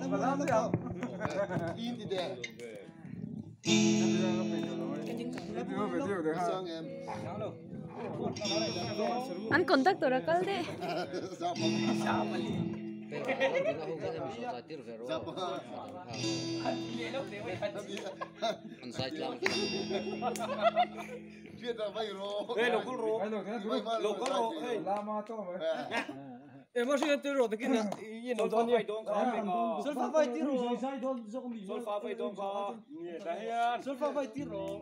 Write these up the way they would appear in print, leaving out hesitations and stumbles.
in đi đè Anh contact rồi cái đấy. chuyện là vay rồi Ê, local ro. Local ro. Ê, em masih itu ro, tapi ini sulfa fai dong kah? Sulfa fai tiro. Sulfa fai dong kah? Ini dah. Sulfa fai tiro.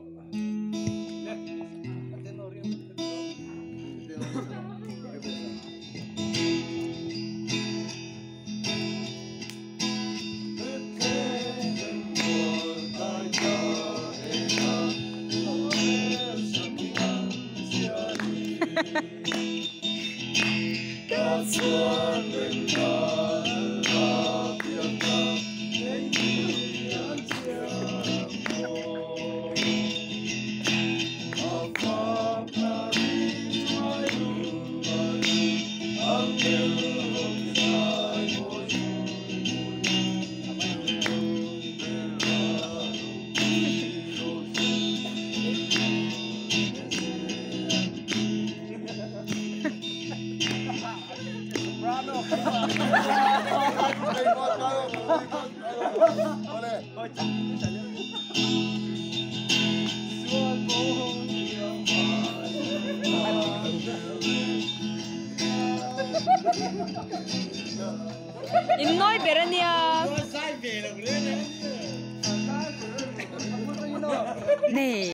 Em nói về đây nè. Nè.